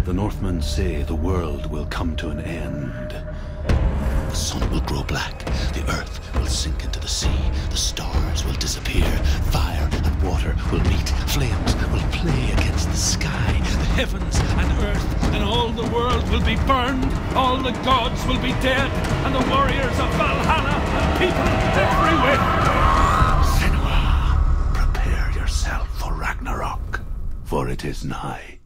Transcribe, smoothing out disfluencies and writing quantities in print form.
The Northmen say the world will come to an end. The sun will grow black, the earth will sink into the sea, the stars will disappear, fire and water will meet, flames will play against the sky, the heavens and earth and all the world will be burned, all the gods will be dead, and the warriors of Valhalla and people everywhere. Senua, prepare yourself for Ragnarok, for it is nigh.